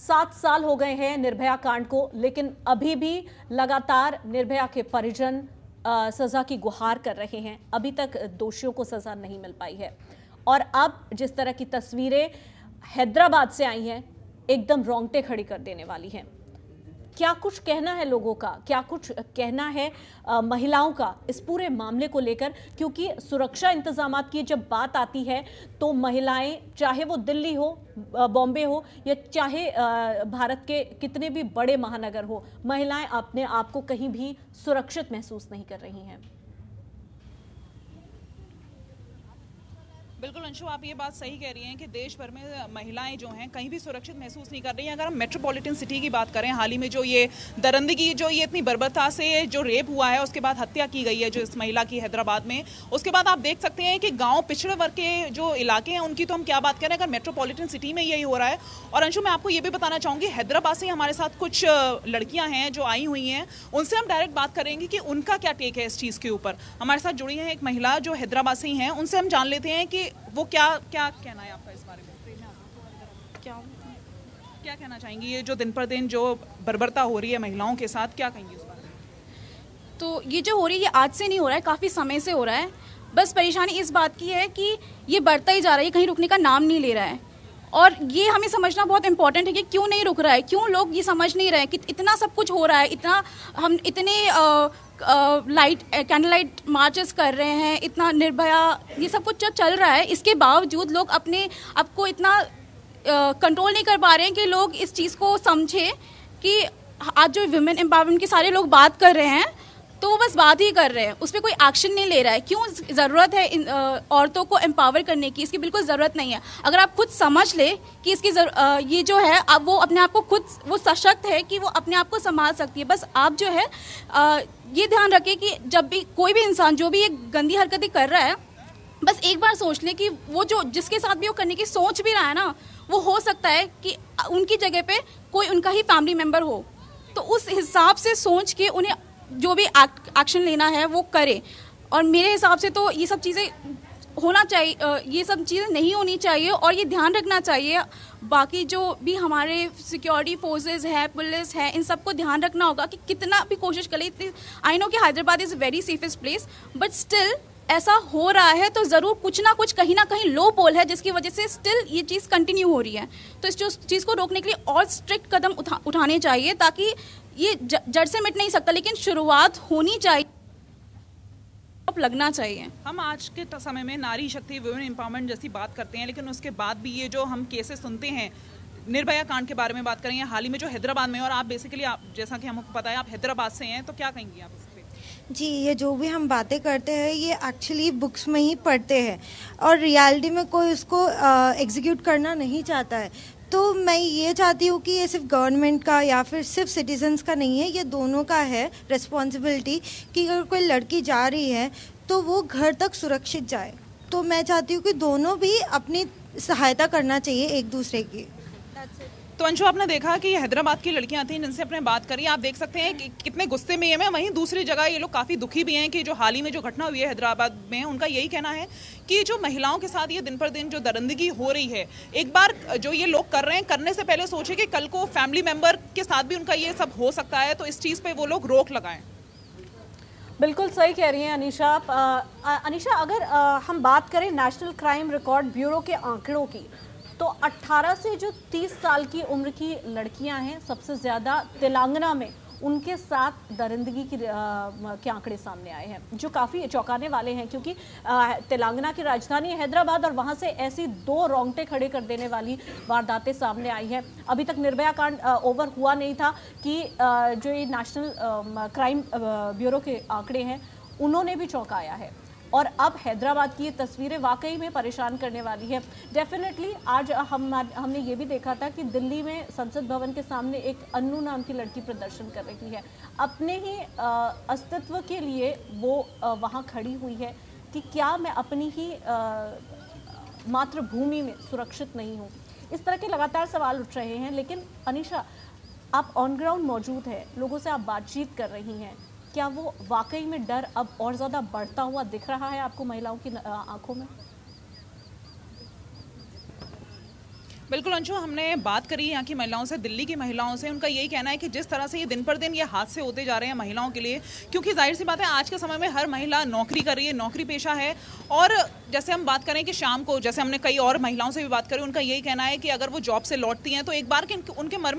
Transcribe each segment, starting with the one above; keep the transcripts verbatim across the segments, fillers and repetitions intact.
सात साल हो गए हैं निर्भया कांड को, लेकिन अभी भी लगातार निर्भया के परिजन आ, सजा की गुहार कर रहे हैं। अभी तक दोषियों को सजा नहीं मिल पाई है। और अब जिस तरह की तस्वीरें हैदराबाद से आई हैं, एकदम रोंगटे खड़ी कर देने वाली हैं। क्या कुछ कहना है लोगों का, क्या कुछ कहना है आ, महिलाओं का इस पूरे मामले को लेकर, क्योंकि सुरक्षा इंतजामात की जब बात आती है तो महिलाएं, चाहे वो दिल्ली हो, बॉम्बे हो, या चाहे आ, भारत के कितने भी बड़े महानगर हो, महिलाएं अपने आप को कहीं भी सुरक्षित महसूस नहीं कर रही हैं। बिल्कुल अंशु, आप ये बात सही कह रही हैं कि देश भर में महिलाएं जो हैं कहीं भी सुरक्षित महसूस नहीं कर रही हैं। अगर हम मेट्रोपॉलिटन सिटी की बात करें, हाल ही में जो ये दरिंदगी, जो ये इतनी बर्बरता से जो रेप हुआ है, उसके बाद हत्या की गई है जो इस महिला की हैदराबाद में, उसके बाद आप देख सकते हैं कि गाँव पिछड़े वर्ग के जो इलाके हैं उनकी तो हम क्या बात करें, अगर मेट्रोपॉलिटन सिटी में यही हो रहा है। और अंशु, मैं आपको ये भी बताना चाहूँगी, हैदराबाद से हमारे साथ कुछ लड़कियाँ हैं जो आई हुई हैं, उनसे हम डायरेक्ट बात करेंगे कि उनका क्या टेक है इस चीज़ के ऊपर। हमारे साथ जुड़ी हैं एक महिला जो हैदराबाद से ही हैं, उनसे हम जान लेते हैं कि वो क्या क्या कहना है आपका इस बारे में। क्या क्या कहना चाहेंगी, ये जो दिन पर दिन जो बर्बरता हो रही है महिलाओं के साथ, क्या कहेंगी उस बारे में? तो ये जो हो रही है ये आज से नहीं हो रहा है, काफ़ी समय से हो रहा है। बस परेशानी इस बात की है कि ये बढ़ता ही जा रहा है, कहीं रुकने का नाम नहीं ले रहा है। और ये हमें समझना बहुत इंपॉर्टेंट है कि क्यों नहीं रुक रहा है, क्यों लोग ये समझ नहीं रहे कि इतना सब कुछ हो रहा है, इतना हम इतने आ, लाइट कैंडल लाइट मार्चेस कर रहे हैं, इतना निर्भया ये सब कुछ जो चल रहा है, इसके बावजूद लोग अपने आपको इतना कंट्रोल नहीं कर पा रहे हैं कि लोग इस चीज़ को समझे कि आज जो विमेन एम्पावरमेंट के सारे लोग बात कर रहे हैं तो वो बस बात ही कर रहे हैं, उस पर कोई एक्शन नहीं ले रहा है। क्यों ज़रूरत है इन औरतों को एम्पावर करने की? इसकी बिल्कुल ज़रूरत नहीं है। अगर आप खुद समझ ले कि इसकी आ, ये जो है अब वो अपने आप को खुद वो सशक्त है कि वो अपने आप को संभाल सकती है। बस आप जो है आ, ये ध्यान रखें कि जब भी कोई भी इंसान जो भी एक गंदी हरकतें कर रहा है, बस एक बार सोच लें कि वो जो जिसके साथ भी वो करने की सोच भी रहा है ना, वो हो सकता है कि उनकी जगह पे कोई उनका ही फैमिली मेम्बर हो। तो उस हिसाब से सोच के उन्हें जो भी एक्शन लेना है वो करे। और मेरे हिसाब से तो ये सब चीज़ें होना चाहिए, ये सब चीज़ें नहीं होनी चाहिए। और ये ध्यान रखना चाहिए बाकी जो भी हमारे सिक्योरिटी फोर्सेस है, पुलिस है, इन सबको ध्यान रखना होगा कि कितना भी कोशिश करें। आई नो कि Hyderabad is very safest place, but still ऐसा हो रहा है तो ज़रूर कुछ ना कुछ कहीं ना कहीं लो पोल है जिसकी वजह से स्टिल ये चीज़ कंटिन्यू हो रही है। तो इस चीज़ को रोकने के लिए और स्ट्रिक्ट कदम उठा उठाने चाहिए, ताकि ये जड़ से मिट नहीं सकता, लेकिन शुरुआत होनी चाहिए, लगना चाहिए। हम आज के समय में नारी शक्ति, वुमेन एम्पावरमेंट जैसी बात करते हैं, लेकिन उसके बाद भी ये जो हम केसेस सुनते हैं, निर्भया कांड के बारे में बात करेंगे हाल ही में जो हैदराबाद में, और आप बेसिकली आप जैसा कि हमको पता है आप हैदराबाद से हैं, तो क्या कहेंगी आप इस पर? जी, ये जो भी हम बातें करते हैं ये एक्चुअली बुक्स में ही पढ़ते हैं और रियलिटी में कोई उसको एग्जीक्यूट करना नहीं चाहता है। तो मैं ये चाहती हूँ कि ये सिर्फ गवर्नमेंट का या फिर सिर्फ सिटीजन्स का नहीं है, ये दोनों का है रिस्पॉन्सिबिलिटी कि अगर कोई लड़की जा रही है तो वो घर तक सुरक्षित जाए। तो मैं चाहती हूँ कि दोनों भी अपनी सहायता करना चाहिए एक दूसरे की। तो अंशु, आपने देखा कि हैदराबाद की लड़कियां थी जिनसे अपने बात करी, आप देख सकते हैं कि कितने गुस्से में ये हैं। वहीं दूसरी जगह ये लोग काफ़ी दुखी भी हैं कि जो हाल ही में जो घटना हुई है हैदराबाद में, उनका यही कहना है कि जो महिलाओं के साथ ये दिन पर दिन जो दरिंदगी हो रही है, एक बार जो ये लोग कर रहे हैं, करने से पहले सोचे कि कल को फैमिली मेम्बर के साथ भी उनका ये सब हो सकता है, तो इस चीज़ पर वो लोग रोक लगाएं। बिल्कुल सही कह रही हैं अनीशा। अनीशा, अगर आ, हम बात करें नेशनल क्राइम रिकॉर्ड ब्यूरो के आंकड़ों की, तो अठारह से जो तीस साल की उम्र की लड़कियां हैं, सबसे ज़्यादा तेलंगाना में उनके साथ दरिंदगी की के आंकड़े सामने आए हैं, जो काफ़ी चौंकाने वाले हैं, क्योंकि तेलंगाना की राजधानी है हैदराबाद और वहां से ऐसी दो रोंगटे खड़े कर देने वाली वारदातें सामने आई हैं। अभी तक निर्भया कांड ओवर हुआ नहीं था कि जो ये नेशनल क्राइम ब्यूरो के आंकड़े हैं उन्होंने भी चौंकाया है। और अब हैदराबाद की ये तस्वीरें वाकई में परेशान करने वाली है। डेफिनेटली आज हम हमने ये भी देखा था कि दिल्ली में संसद भवन के सामने एक अन्नू नाम की लड़की प्रदर्शन कर रही है, अपने ही अस्तित्व के लिए वो वहाँ खड़ी हुई है कि क्या मैं अपनी ही मातृभूमि में सुरक्षित नहीं हूँ। इस तरह के लगातार सवाल उठ रहे हैं। लेकिन अनीशा, आप ऑन ग्राउंड मौजूद है, लोगों से आप बातचीत कर रही हैं, क्या वो वाकई में डर अब और ज़्यादा बढ़ता हुआ दिख रहा है आपको महिलाओं की आंखों में? बिल्कुल अंशु, हमने बात करी यहाँ की महिलाओं से, दिल्ली की महिलाओं से। उनका यही कहना है कि जिस तरह से ये दिन पर दिन ये हादसे होते जा रहे हैं महिलाओं के लिए, क्योंकि जाहिर सी बात है आज के समय में हर महिला नौकरी कर रही है, नौकरी पेशा है। और जैसे हम बात करें कि शाम को, जैसे हमने कई और महिलाओं से भी बात करी, उनका यही कहना है कि अगर वो जॉब से लौटती हैं तो एक बार के उनके मन में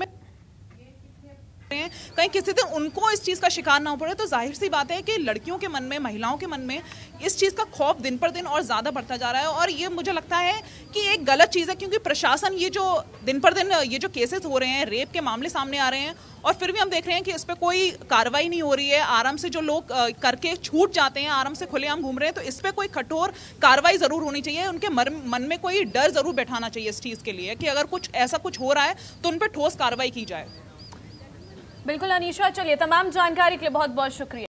कहीं किसी दिन उनको इस चीज़ का शिकार ना हो पड़े। तो जाहिर सी बात है कि लड़कियों के मन में, महिलाओं के मन में इस चीज़ का खौफ दिन पर दिन और ज़्यादा बढ़ता जा रहा है। और ये मुझे लगता है कि एक गलत चीज़ है, क्योंकि प्रशासन ये जो दिन पर दिन ये जो केसेस हो रहे हैं, रेप के मामले सामने आ रहे हैं, और फिर भी हम देख रहे हैं कि इस पर कोई कार्रवाई नहीं हो रही है। आराम से जो लोग करके छूट जाते हैं, आराम से खुलेआम घूम रहे हैं, तो इस पर कोई कठोर कार्रवाई ज़रूर होनी चाहिए। उनके मन में कोई डर ज़रूर बैठाना चाहिए इस चीज़ के लिए कि अगर कुछ ऐसा कुछ हो रहा है तो उन पर ठोस कार्रवाई की जाए। बिल्कुल अनीशा, चलिए तमाम जानकारी के लिए बहुत बहुत शुक्रिया।